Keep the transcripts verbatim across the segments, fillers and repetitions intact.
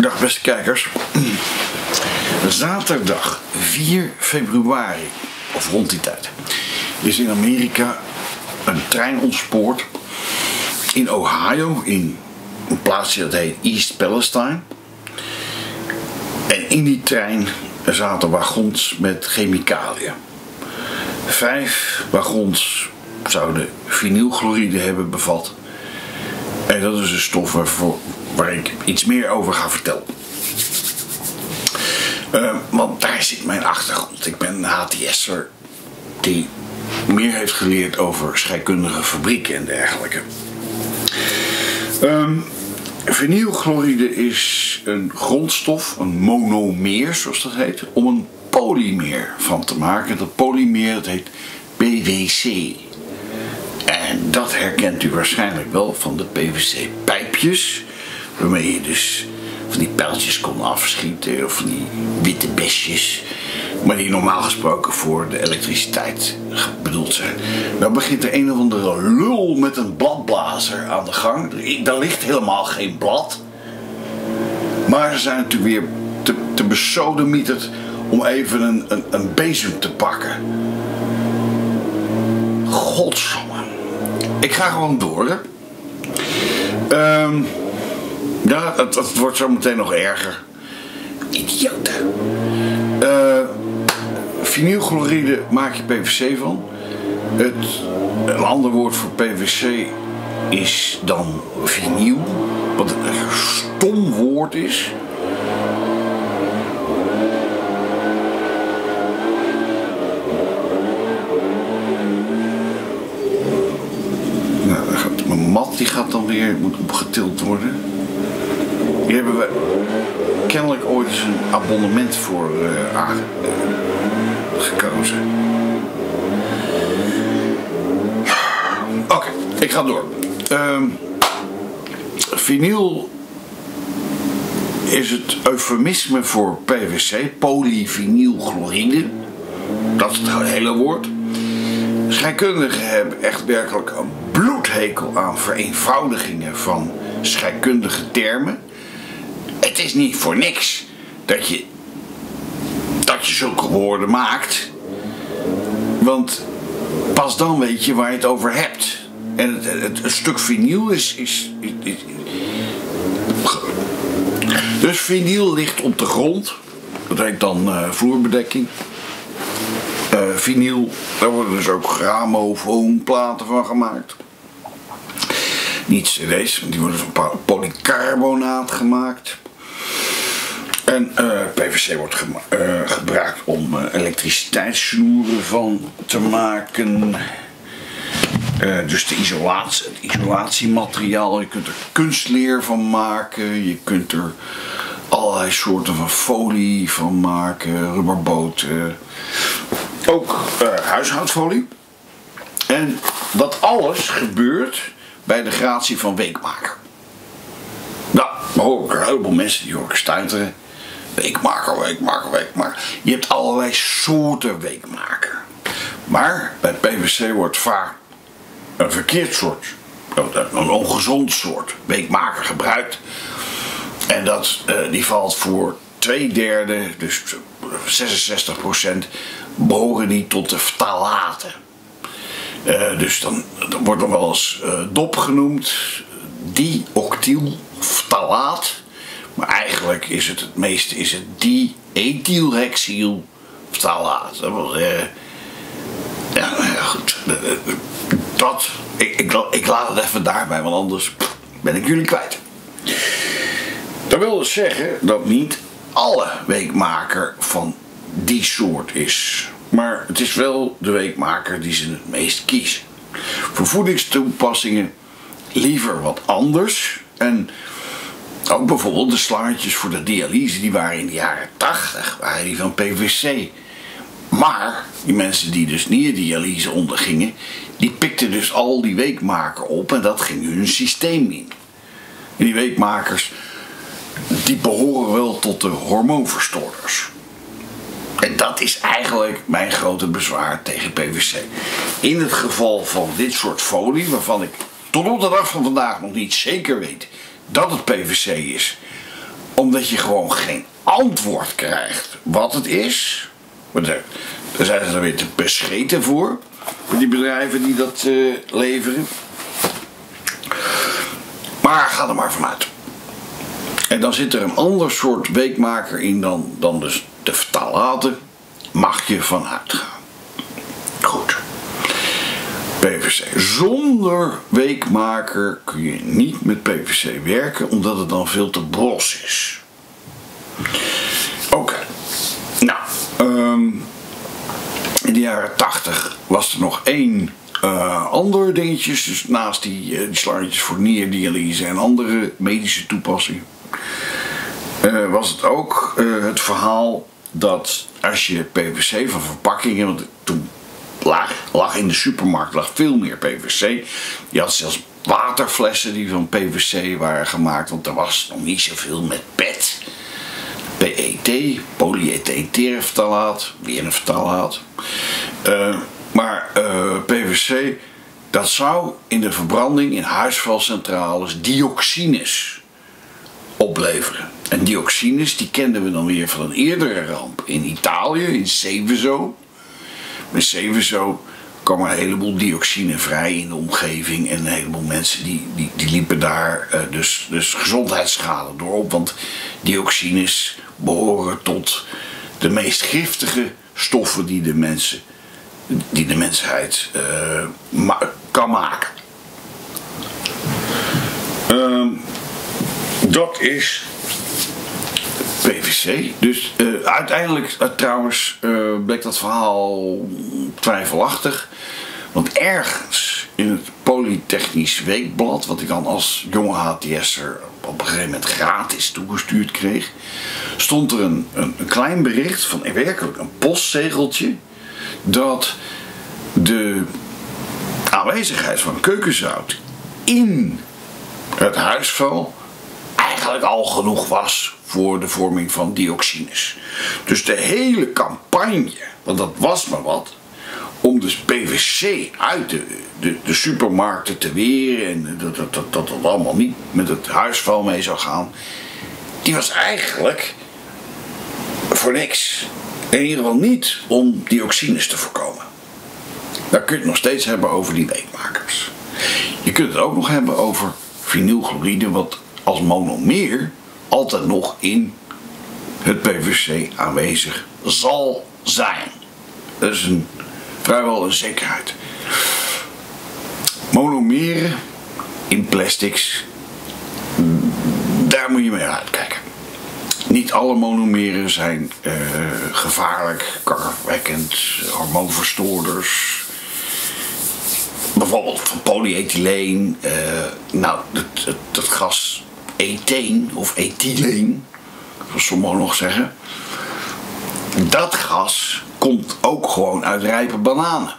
Dag beste kijkers. Zaterdag vier februari, of rond die tijd, is in Amerika een trein ontspoord in Ohio, in een plaatsje dat heet East Palestine. En in die trein zaten wagons met chemicaliën. Vijf wagons zouden vinylchloride hebben bevat. En dat is een stof waarvoor, waar ik iets meer over ga vertellen. Uh, want daar zit mijn achtergrond. Ik ben een H T S'er die meer heeft geleerd over scheikundige fabrieken en dergelijke. Um, vinylchloride is een grondstof, een monomeer zoals dat heet, om een polymeer van te maken. Dat polymeer dat heet P V C. En dat herkent u waarschijnlijk wel van de P V C pijpjes, waarmee je dus van die pijltjes kon afschieten, of van die witte besjes, maar die normaal gesproken voor de elektriciteit bedoeld zijn. Nou begint er een of andere lul met een bladblazer aan de gang. Daar ligt helemaal geen blad. Maar ze zijn natuurlijk weer te, te besodemieterd om even een, een, een bezem te pakken. Godsamme. Ik ga gewoon door, hè. Um, ja, het, het wordt zo meteen nog erger. Idioten. Uh, vinylchloride maak je P V C van. Het, een ander woord voor P V C is dan vinyl. Wat een stom woord is. Nou, dan gaat mijn mat die gaat dan weer, moet opgetild worden. Hier hebben we kennelijk ooit eens een abonnement voor uh, aange, uh, gekozen. Oké, okay, ik ga door. Uh, vinyl is het eufemisme voor P V C, polyvinylchloride. Dat is het hele woord. Scheikundigen hebben echt werkelijk een bloedhekel aan vereenvoudigingen van scheikundige termen. Het is niet voor niks dat je, dat je zulke woorden maakt. Want pas dan weet je waar je het over hebt. En het, het, het stuk vinyl is, is, is, is... Dus vinyl ligt op de grond. Dat heet dan uh, vloerbedekking. Uh, vinyl, daar worden dus ook grammofoonplaten van gemaakt. Niet cd's, die worden van polycarbonaat gemaakt. En uh, P V C wordt ge uh, gebruikt om uh, elektriciteitssnoeren van te maken. Uh, dus de isolatie, het isolatiemateriaal, je kunt er kunstleer van maken. Je kunt er allerlei soorten van folie van maken, rubberboten. Ook uh, huishoudfolie. En dat alles gebeurt bij de gratie van Weekmaker. Nou, dan hoor ik er een heleboel mensen die hoor ik stuiteren. Weekmaker, Weekmaker, Weekmaker. Je hebt allerlei soorten Weekmaker. Maar bij P V C wordt vaak een verkeerd soort, een ongezond soort Weekmaker gebruikt. En dat, uh, die valt voor twee derde, dus zesenzestig procent, behoren die tot de ftalaten. Uh, dus dan, dan wordt er wel eens uh, dop genoemd, dioctylftalaat. Maar eigenlijk is het het meeste is het diethylhexylftalaat. Dat wil zeggen, ja, nou ja, goed. Dat, ik, ik, ik laat het even daarbij, want anders ben ik jullie kwijt. Dat wil dus zeggen dat niet alle Weekmaker van die soort is. Maar het is wel de Weekmaker die ze het meest kiezen. Voor voedingstoepassingen liever wat anders. En ook bijvoorbeeld de slangetjes voor de dialyse, die waren in de jaren tachtig, waren die van P V C. Maar die mensen die dus nierdialyse ondergingen, die pikten dus al die Weekmaker op en dat ging hun systeem in. En die Weekmakers, die behoren wel tot de hormoonverstoorders. En dat is eigenlijk mijn grote bezwaar tegen P V C. In het geval van dit soort folie, waarvan ik tot op de dag van vandaag nog niet zeker weet dat het P V C is, omdat je gewoon geen antwoord krijgt wat het is. Daar zijn ze dan weer te bescheten voor, voor die bedrijven die dat uh, leveren. Maar ga er maar vanuit. En dan zit er een ander soort weekmaker in dan, dan dus de ftalaten. Mag je vanuit gaan. Goed. P V C. Zonder weekmaker kun je niet met P V C werken, omdat het dan veel te bros is. Oké. Okay. Nou, um, in de jaren tachtig was er nog één uh, ander dingetjes. Dus naast die, uh, die slangetjes voor nierdialyse en andere medische toepassingen. Uh, was het ook uh, het verhaal dat als je P V C van verpakkingen, want toen lag, lag in de supermarkt lag veel meer P V C. Je had zelfs waterflessen die van P V C waren gemaakt, want er was nog niet zoveel met P E T. P E T, polyetheenterftalaat, weer een ftalaat. Uh, maar uh, P V C, dat zou in de verbranding in huisvuilcentrales dioxines opleveren. En dioxines die kenden we dan weer van een eerdere ramp in Italië, in Seveso. Met Seveso kwam er een heleboel dioxine vrij in de omgeving en een heleboel mensen die, die, die liepen daar uh, dus, dus gezondheidsschade door op. Want dioxines behoren tot de meest giftige stoffen die de, mensen, die de mensheid uh, ma kan maken. Uh, dat is P V C. Dus uh, uiteindelijk uh, trouwens uh, bleek dat verhaal twijfelachtig. Want ergens in het Polytechnisch Weekblad, wat ik dan als jonge H T S'er op een gegeven moment gratis toegestuurd kreeg, stond er een, een, een klein bericht van werkelijk een postzegeltje dat de aanwezigheid van keukenzout in het huisvuil eigenlijk al genoeg was voor de vorming van dioxines. Dus de hele campagne, want dat was maar wat, om dus P V C uit de, de, de supermarkten te weren en dat dat, dat dat dat allemaal niet met het huisvuil mee zou gaan, die was eigenlijk voor niks. In ieder geval niet om dioxines te voorkomen. Dan kun je het nog steeds hebben over die weekmakers. Je kunt het ook nog hebben over vinylchloride, wat als monomeer altijd nog in het P V C aanwezig zal zijn. Dat is een, vrijwel een zekerheid. Monomeren in plastics, daar moet je mee uitkijken. Niet alle monomeren zijn uh, gevaarlijk, kankerverwekkend, hormoonverstoorders. Bijvoorbeeld van polyethyleen, uh, nou, dat, dat, dat gas etheen of ethyleen, zoals sommigen nog zeggen. Dat gas komt ook gewoon uit rijpe bananen.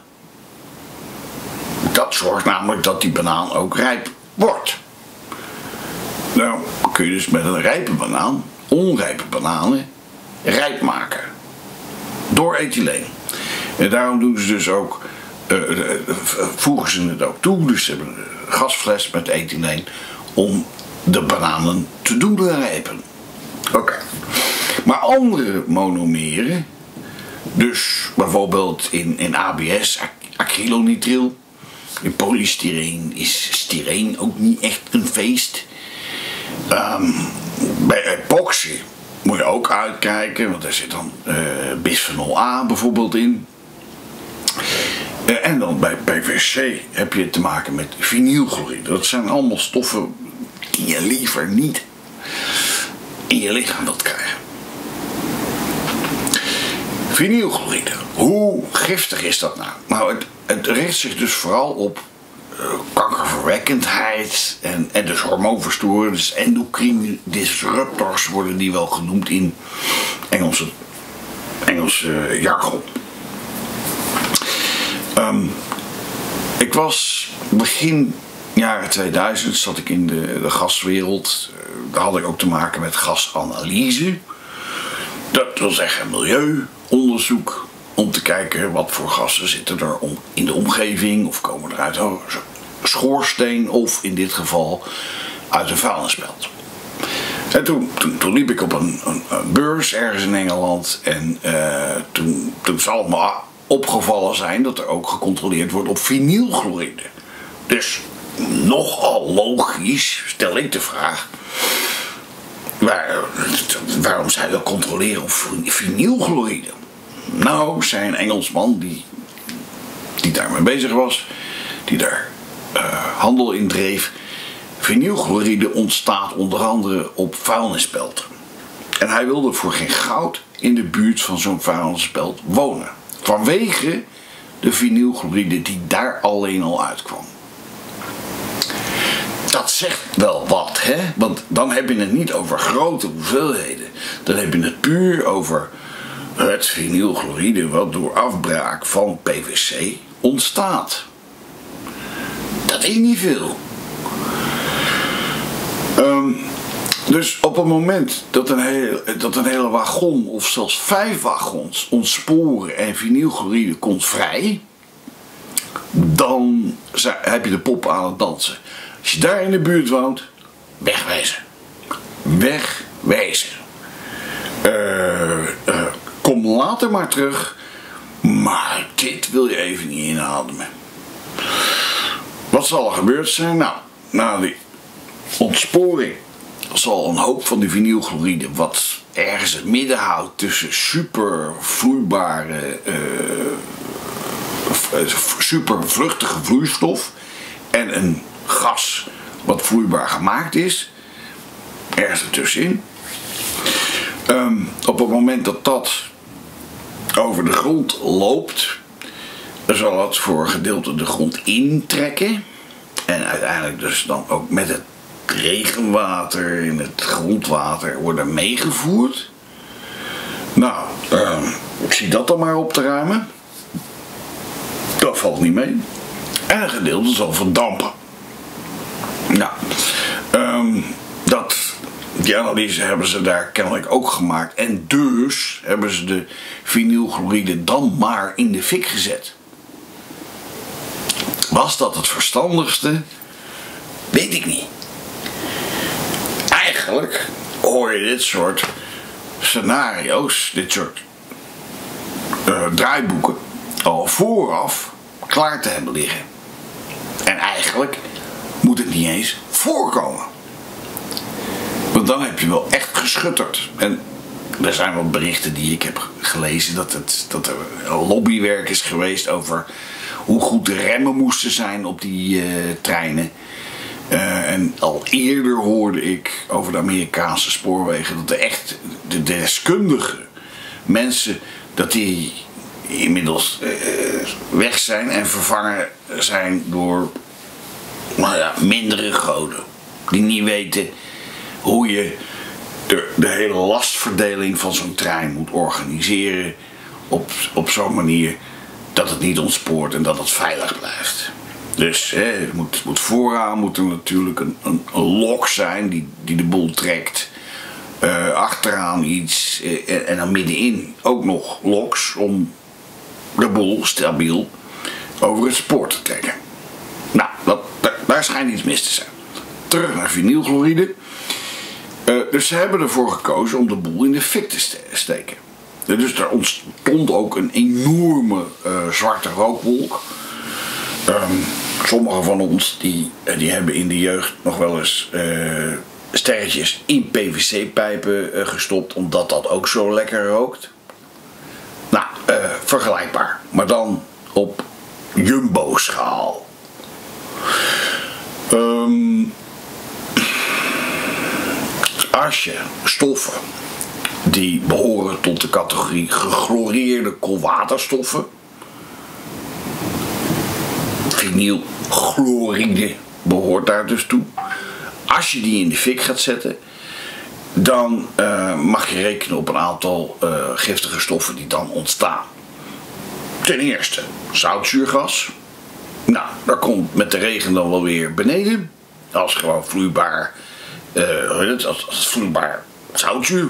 Dat zorgt namelijk dat die banaan ook rijp wordt. Nou, kun je dus met een rijpe banaan onrijpe bananen rijp maken. Door ethyleen. En daarom doen ze dus ook, uh, uh, voegen ze het ook toe. Dus ze hebben een gasfles met ethyleen om de bananen te doen rijpen. Oké. Okay. Maar andere monomeren, dus bijvoorbeeld in, in A B S, acrylonitryl, in polystyreen is styreen ook niet echt een feest. Um, bij epoxy moet je ook uitkijken, want daar zit dan uh, bisphenol A bijvoorbeeld in. Uh, en dan bij P V C heb je te maken met vinylchloride. Dat zijn allemaal stoffen die je liever niet in je lichaam wilt krijgen. Vinylchloride, hoe giftig is dat nou? Nou, het, het richt zich dus vooral op uh, kankerverwekkendheid en, en dus hormoonverstoren, dus endocrine disruptors worden die wel genoemd in Engelse, Engelse uh, jargon. Um, ik was begin jaren tweeduizend zat ik in de, de gaswereld. Daar had ik ook te maken met gasanalyse. Dat wil zeggen milieuonderzoek. Om te kijken wat voor gassen zitten er om, in de omgeving. Of komen er uit een schoorsteen. Of in dit geval uit een vuilnisbelt. En toen, toen, toen liep ik op een, een, een beurs ergens in Engeland. En uh, toen, toen zal het me opgevallen zijn dat er ook gecontroleerd wordt op vinylchloride. Dus nogal logisch stel ik de vraag. Waar, waarom zou je dat controleren op vinylchloride? Nou, zei een Engelsman die, die daarmee bezig was. Die daar uh, handel in dreef. Vinylchloride ontstaat onder andere op vuilnisbelten. En hij wilde voor geen goud in de buurt van zo'n vuilnisbelt wonen. Vanwege de vinylchloride die daar alleen al uitkwam. Dat zegt wel wat, hè? Want dan heb je het niet over grote hoeveelheden. Dan heb je het puur over het vinylchloride wat door afbraak van P V C ontstaat. Dat is niet veel. Um, dus op het moment dat een, hele, dat een hele wagon of zelfs vijf wagons ontsporen en vinylchloride komt vrij, dan heb je de pop aan het dansen. Als je daar in de buurt woont, wegwezen. Wegwezen. Uh, uh, kom later maar terug, maar dit wil je even niet inademen. Wat zal er gebeurd zijn? Nou, na die ontsporing zal een hoop van die vinylchloride, wat ergens het midden houdt tussen super vloeibare, uh, super vluchtige vloeistof en een gas wat vloeibaar gemaakt is, ergens ertussenin. Um, op het moment dat dat over de grond loopt, zal het voor een gedeelte de grond intrekken en uiteindelijk dus dan ook met het regenwater in het grondwater worden meegevoerd. Nou, uh, ik zie dat dan maar op te ruimen. Dat valt niet mee. En een gedeelte zal verdampen. Nou, um, dat, die analyse hebben ze daar kennelijk ook gemaakt. En dus hebben ze de vinylchloride dan maar in de fik gezet. Was dat het verstandigste? Weet ik niet. Eigenlijk hoor je dit soort scenario's, dit soort uh, draaiboeken al vooraf klaar te hebben liggen. En eigenlijk moet het niet eens voorkomen. Want dan heb je wel echt geschutterd. En er zijn wel berichten die ik heb gelezen dat, het, dat er lobbywerk is geweest over hoe goed de remmen moesten zijn op die uh, treinen. Uh, en al eerder hoorde ik over de Amerikaanse spoorwegen dat er echt de deskundige mensen, dat die inmiddels uh, weg zijn en vervangen zijn door nou ja, mindere goden. Die niet weten hoe je de, de hele lastverdeling van zo'n trein moet organiseren op, op zo'n manier dat het niet ontspoort en dat het veilig blijft. Dus hè, het moet, moet vooraan moet er natuurlijk een, een, een lok zijn die, die de boel trekt. Uh, achteraan iets uh, en, en dan middenin ook nog loks om de boel stabiel over het spoor te trekken. Nou, dat, daar, daar schijnt iets mis te zijn. Terug naar vinylchloride. Uh, dus ze hebben ervoor gekozen om de boel in de fik te ste steken. Dus er ontstond ook een enorme uh, zwarte rookwolk. Um, sommigen van ons die, die hebben in de jeugd nog wel eens uh, sterretjes in P V C-pijpen uh, gestopt, omdat dat ook zo lekker rookt. Nou, uh, vergelijkbaar. Maar dan op jumbo-schaal. Um, als je stoffen die behoren tot de categorie gechloreerde koolwaterstoffen, vinylchloride behoort daar dus toe. Als je die in de fik gaat zetten, dan uh, mag je rekenen op een aantal uh, giftige stoffen die dan ontstaan. Ten eerste zoutzuurgas. Nou, dat komt met de regen dan wel weer beneden. Als gewoon vloeibaar, uh, als, als vloeibaar zoutzuur.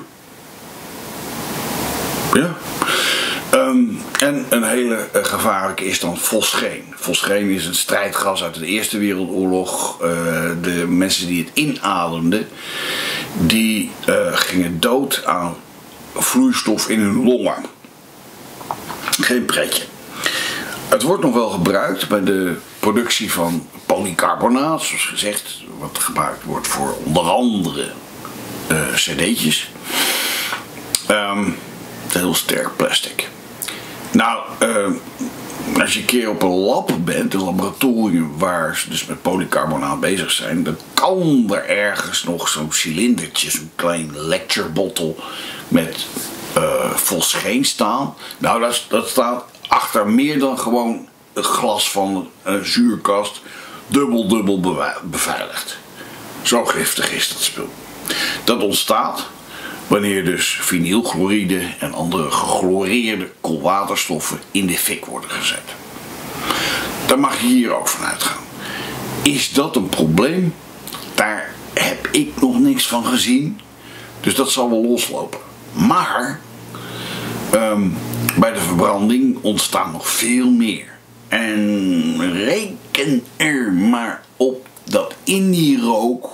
Ja. Um, en een hele uh, gevaarlijke is dan fosgeen. Fosgeen is een strijdgas uit de Eerste Wereldoorlog. Uh, de mensen die het inademden, die uh, gingen dood aan vloeistof in hun longen. Geen pretje. Het wordt nog wel gebruikt bij de productie van polycarbonaat, zoals gezegd, wat gebruikt wordt voor onder andere uh, cd'tjes. Um, heel sterk plastic. Nou, uh, als je een keer op een lab bent, een laboratorium waar ze dus met polycarbonaat bezig zijn, dan kan er ergens nog zo'n cilindertje, zo'n klein lecture bottle met uh, fosgeen staan. Nou, dat, dat staat achter meer dan gewoon een glas van een zuurkast, dubbel dubbel beveiligd. Zo giftig is dat spul. Dat ontstaat wanneer dus vinylchloride en andere gechloreerde koolwaterstoffen in de fik worden gezet. Daar mag je hier ook van uitgaan. Is dat een probleem? Daar heb ik nog niks van gezien. Dus dat zal wel loslopen. Maar um, bij de verbranding ontstaat nog veel meer. En reken er maar op dat in die rook,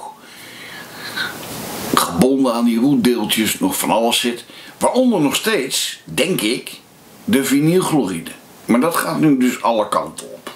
gebonden aan die roetdeeltjes, nog van alles zit. Waaronder nog steeds, denk ik, de vinylchloride. Maar dat gaat nu dus alle kanten op.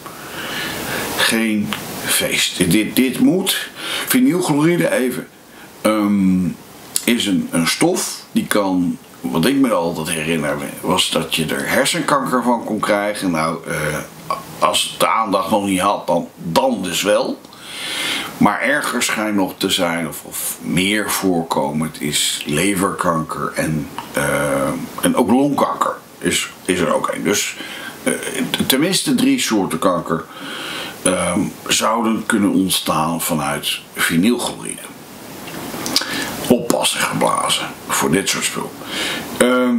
Geen feest. Dit, dit moet. Vinylchloride, even, um, is een, een stof die kan, wat ik me altijd herinner, was dat je er hersenkanker van kon krijgen. Nou, uh, als het de aandacht nog niet had, dan, dan dus wel. Maar erger schijnt nog te zijn, of, of meer voorkomend, is leverkanker en, uh, en ook longkanker is, is er ook een. Dus uh, tenminste drie soorten kanker uh, zouden kunnen ontstaan vanuit vinylchloride. Oppassen geblazen voor dit soort spul. Uh,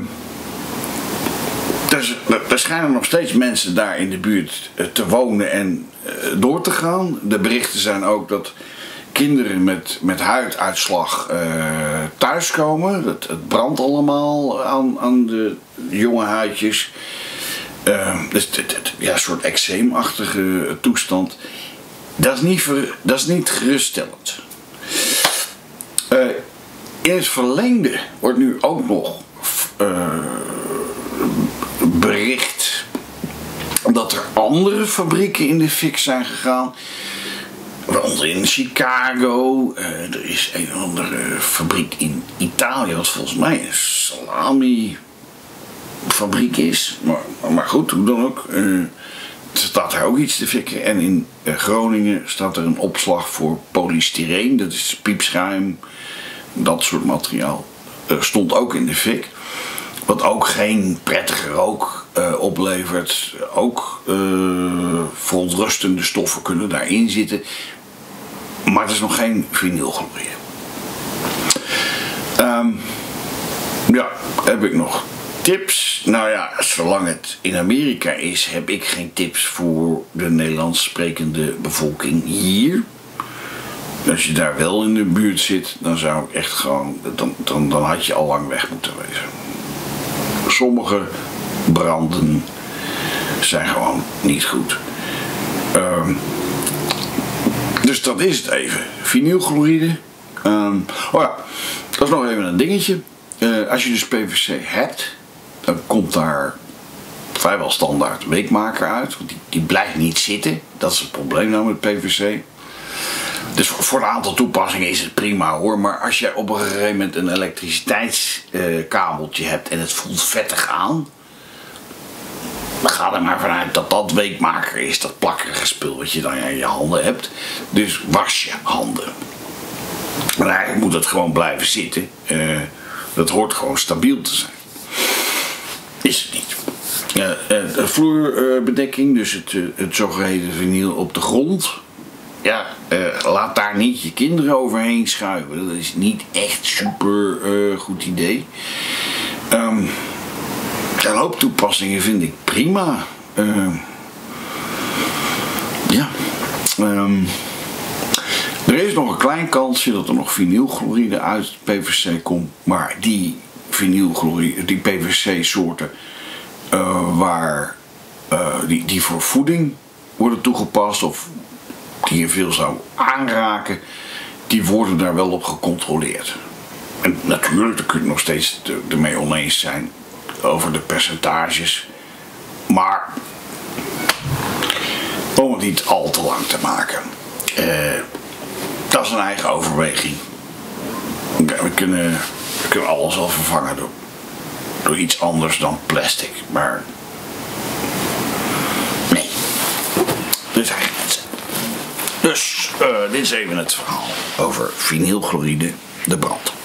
Dus, er schijnen nog steeds mensen daar in de buurt te wonen en door te gaan. De berichten zijn ook dat kinderen met, met huiduitslag uh, thuiskomen. Het, het brandt allemaal aan, aan de jonge huidjes. Uh, dus het, het, ja, een soort eczeemachtige toestand. Dat is niet, ver, dat is niet geruststellend. Uh, in het verlengde wordt nu ook nog Uh, bericht dat er andere fabrieken in de fik zijn gegaan. Waaronder in Chicago. Uh, er is een of andere fabriek in Italië, wat volgens mij een salami fabriek is. Maar, maar goed, hoe dan ook. Uh, er staat daar ook iets te fikken. En in uh, Groningen staat er een opslag voor polystyreen. Dat is piepschuim. Dat soort materiaal. Uh, stond ook in de fik. Wat ook geen prettige rook uh, oplevert. Ook uh, verontrustende stoffen kunnen daarin zitten. Maar het is nog geen vinylchloride. Um, ja, heb ik nog tips? Nou ja, zolang het in Amerika is, heb ik geen tips voor de Nederlands sprekende bevolking hier. Als je daar wel in de buurt zit, dan zou ik echt gewoon, dan, dan, dan had je al lang weg moeten wezen. Sommige branden zijn gewoon niet goed. Um, dus dat is het even. Vinylchloride. Um, oh ja, dat is nog even een dingetje. Uh, als je dus P V C hebt, dan komt daar vrijwel standaard weekmaker uit. Want die, die blijft niet zitten. Dat is het probleem nou met P V C. Dus voor een aantal toepassingen is het prima hoor. Maar als je op een gegeven moment een elektriciteitskabeltje hebt en het voelt vettig aan, dan ga er maar vanuit dat dat weekmaker is. Dat plakkerige spul wat je dan in je handen hebt. Dus was je handen. Maar eigenlijk moet het gewoon blijven zitten. Uh, dat hoort gewoon stabiel te zijn. Is het niet. Uh, uh, de vloerbedekking, dus het, uh, het zogeheten vinyl op de grond. Ja, uh, laat daar niet je kinderen overheen schuiven. Dat is niet echt super uh, goed idee. Um, een hoop toepassingen vind ik prima. Uh, ja. Um, er is nog een klein kansje dat er nog vinylchloride uit P V C komt. Maar die vinylchloride, die P V C soorten uh, waar, uh, die, die voor voeding worden toegepast of die je veel zou aanraken, die worden daar wel op gecontroleerd. En natuurlijk, daar kun je nog steeds ermee oneens zijn over de percentages. Maar om het niet al te lang te maken. Uh, dat is een eigen overweging. We kunnen, we kunnen alles wel vervangen door, door iets anders dan plastic. Maar nee, dit zijn geen mensen. Dus uh, dit is even het verhaal over vinylchloride, de brand.